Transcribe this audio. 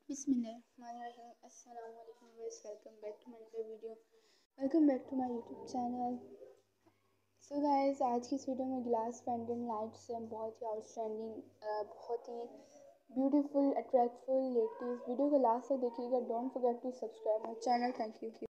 Bismillahirrahmanirrahim. Assalamu alaikum guys. Welcome back to my another video. Welcome back to my YouTube channel. So guys, आज की इस video में glass pendant light से बहुत ही outstanding बहुत ही ब्यूटीफुल अट्रैक्टफुल लेटेस्ट वीडियो को लास्ट तक देखिएगा. Don't forget to subscribe my channel. Thank you.